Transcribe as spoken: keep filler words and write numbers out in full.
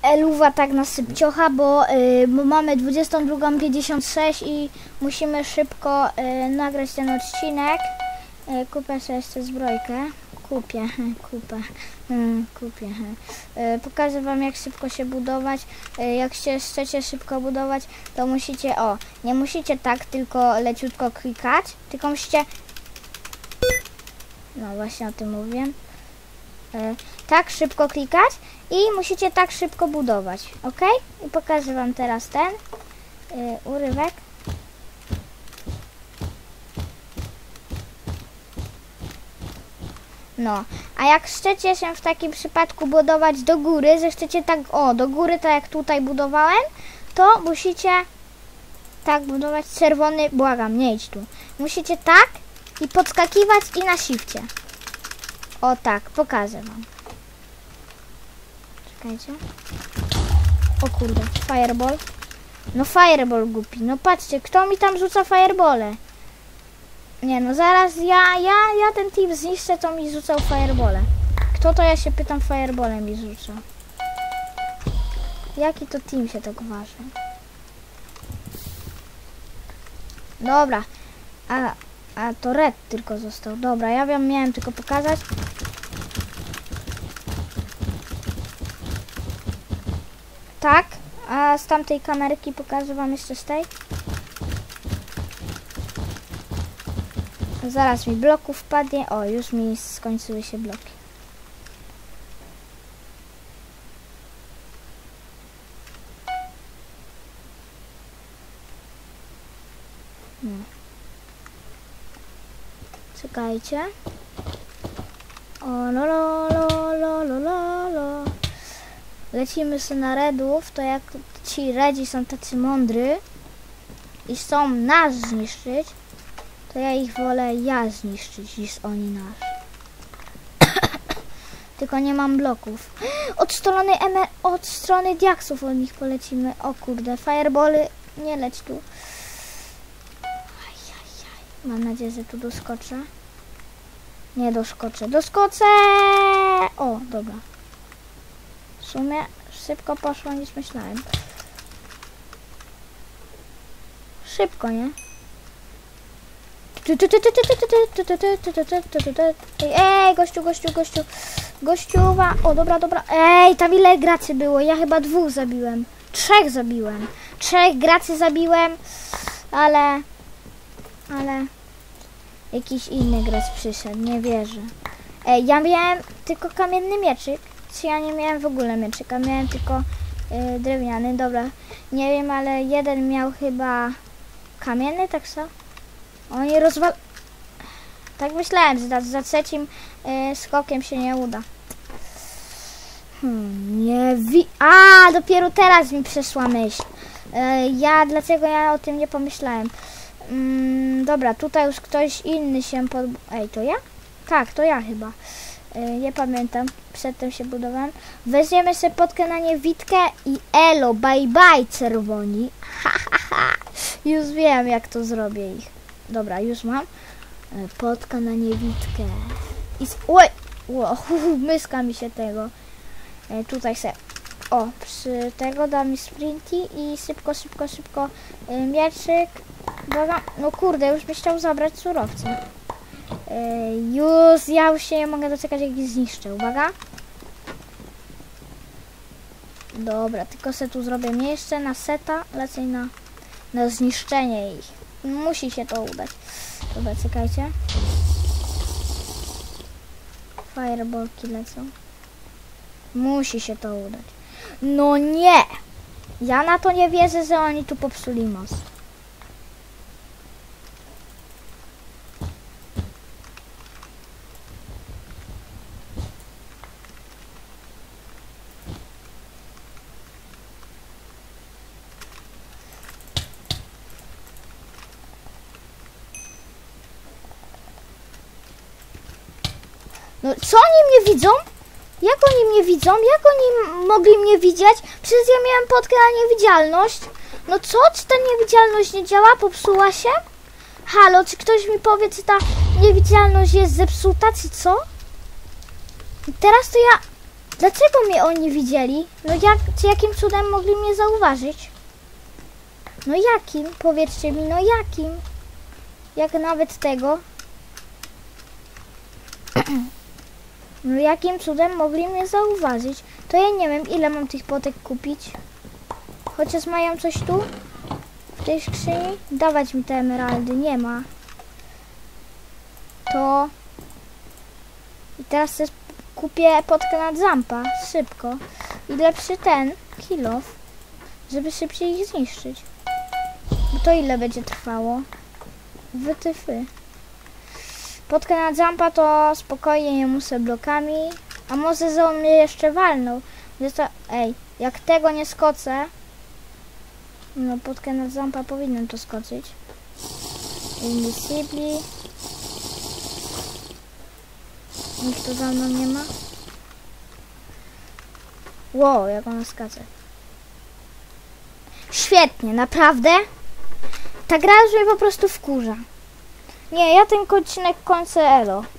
Eluwa tak na sypciocha, bo, yy, bo mamy dwudziestą drugą pięćdziesiąt sześć i musimy szybko yy, nagrać ten odcinek. Yy, kupię sobie jeszcze zbrojkę. Kupię, kupię, hmm, kupię. Yy, pokażę wam, jak szybko się budować. Yy, jak się chcecie szybko budować, to musicie, o, nie musicie tak tylko leciutko klikać, tylko musicie, no właśnie o tym mówię, yy, tak szybko klikać i musicie tak szybko budować, ok? I pokażę wam teraz ten yy, urywek. No, a jak chcecie się w takim przypadku budować do góry, że chcecie tak, o, do góry, tak jak tutaj budowałem, to musicie tak budować czerwony, błagam, nie idź tu. Musicie tak i podskakiwać i na shifcie. O tak, pokażę wam. Czekajcie. O kurde, fireball. No fireball głupi, no patrzcie, kto mi tam rzuca firebole? Nie no, zaraz ja, ja, ja ten team zniszczę, co mi rzucał firebole. Kto to, ja się pytam, firebole mi rzuca? Jaki to team się tak waży? Dobra, a, a to red tylko został. Dobra, ja wam miałem tylko pokazać. Tak, a z tamtej kamerki pokażę wam jeszcze z tej. Zaraz mi bloków wpadnie. O, już mi skończyły się bloki. No. Czekajcie. O, lo, lo, lo, lo, lo, lo, lo. Lecimy sobie na redów. To jak ci redzi są tacy mądry i chcą nas zniszczyć, to ja ich wolę ja zniszczyć niż oni nas. Tylko nie mam bloków. Od strony emer od strony diaksów od nich polecimy. O kurde, firebally, nie leć tu. Ajajaj. Mam nadzieję, że tu doskoczę. Nie doskoczę. Doskoczę! O, dobra. W sumie szybko poszło niż myślałem. Szybko, nie? Ej, gościu, gościu, gościu, gościuwa, o dobra, dobra, ej, tam ile graczy było, ja chyba dwóch zabiłem, trzech zabiłem, trzech graczy zabiłem, ale, ale, jakiś inny gracz przyszedł, nie wierzę. Ej, ja miałem tylko kamienny mieczyk, czy ja nie miałem w ogóle mieczyka, miałem tylko y, drewniany, dobra, nie wiem, ale jeden miał chyba kamienny, tak samo. Oni rozwal... Tak myślałem, że za, za trzecim y, skokiem się nie uda. Hmm, nie wi... A, dopiero teraz mi przeszła myśl. Y, ja, dlaczego ja o tym nie pomyślałem? Mm, dobra, tutaj już ktoś inny się pod... Ej, to ja? Tak, to ja chyba. Y, nie pamiętam, przedtem się budowałem. Weźmiemy sobie podkę na niewidkę i elo, bye bye czerwoni. Ha, ha, ha. Już wiem, jak to zrobię ich. Dobra, już mam. Podka na niewidkę. I z... Oj! Wow, myska mi się tego. E, tutaj se. O, przy tego da mi sprinty i szybko, szybko, szybko e, mieczyk. Uwaga. No kurde, już byś chciał zabrać surowce. E, już, ja już się nie mogę doczekać, jak ich zniszczę. Uwaga. Dobra, tylko se tu zrobię miejsce na seta, lecę na, na zniszczenie ich. Musi się to udać. Dobra, czekajcie. Fireballki lecą. Musi się to udać. No nie! Ja na to nie wierzę, że oni tu popsuli most. No co oni mnie widzą? Jak oni mnie widzą? Jak oni mogli mnie widzieć? Przecież ja miałem podkę na niewidzialność. No co? Czy ta niewidzialność nie działa? Popsuła się? Halo, czy ktoś mi powie, czy ta niewidzialność jest zepsuta, czy co? I teraz to ja... Dlaczego mnie oni widzieli? No jak, jakim cudem mogli mnie zauważyć? No jakim? Powiedzcie mi, no jakim? Jak nawet tego? No jakim cudem mogli mnie zauważyć? To ja nie wiem, ile mam tych potek kupić. Chociaż mają coś tu? W tej skrzyni? Dawać mi te emeraldy, nie ma. To... I teraz też kupię potkę nad zampa, szybko. I lepszy ten, kill off, żeby szybciej ich zniszczyć. Bo to ile będzie trwało? Wytyfy. Potkę nad zampa to spokojnie nie muszę blokami. A może że on mnie jeszcze walnął. To, ej, jak tego nie skocę... No potkę nad zampa powinnam to skoczyć. Invisibly. Nikt tu za mną nie ma. Wow, jak ona skacze. Świetnie, naprawdę. Ta gra już mnie po prostu wkurza. Nie, ja ten odcinek kończę elo.